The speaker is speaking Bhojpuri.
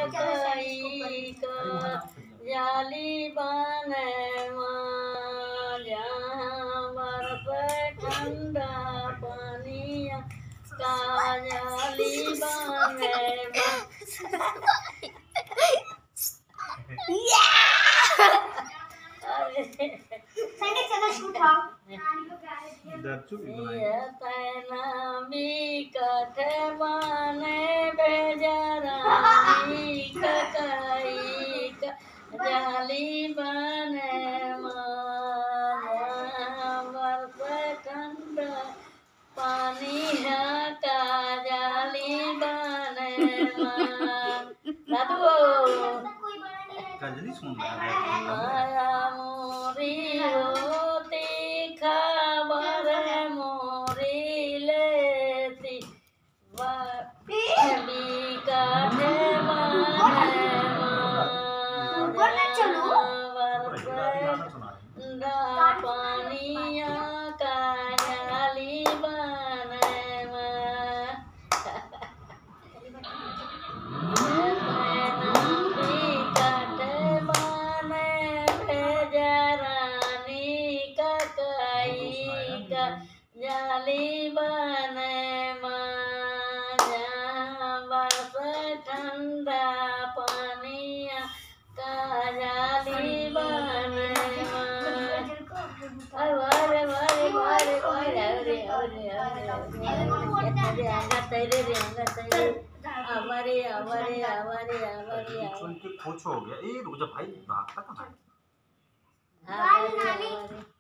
कई का जाली बने जहाँ बर्फ ठंडा पानी का जाली बने कठे बने बेजरानी कई जाली बने बर्फ ठंडा पानी है का जाली बने दादू माया मोरी होती खबर मोरी लेती बली काठे पानिया का जाली बने काठे बने भेजरानी का कई का जाली बने बर्फ ठंडा पानिया का जाली बने अरे अरे अरे अरे अरे अरे हमारे कुछ हो गया। रुक जा भाई, भागता कहाँ है?